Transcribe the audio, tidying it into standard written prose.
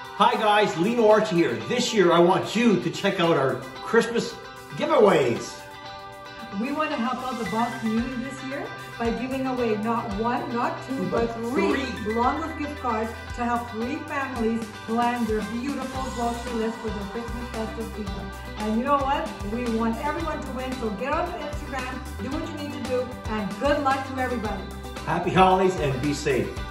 Hi guys, Lino Arci here. This year I want you to check out our Christmas giveaways. We want to help out the Boss community this year by giving away not one, not two, but three Longos gift cards to help 3 families plan their beautiful grocery list for their Christmas festive season. And you know what? We want everyone to win, so get on Instagram, do what you need to do, and good luck to everybody. Happy holidays and be safe.